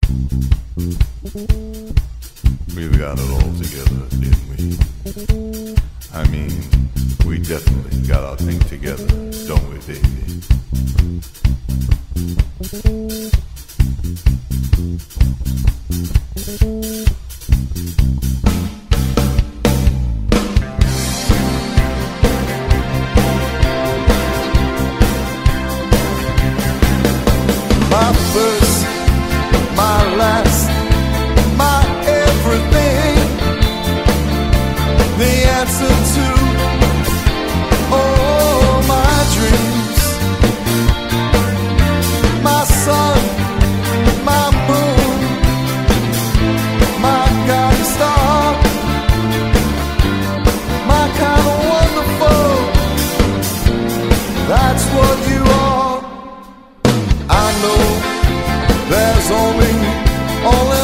We've got it all together, didn't we? I mean, we definitely got our thing together, don't we, baby? My first, my last, my everything, the answer to all my dreams, my sun, my moon, my guiding star, my kind of wonderful, that's what you are. I know there's only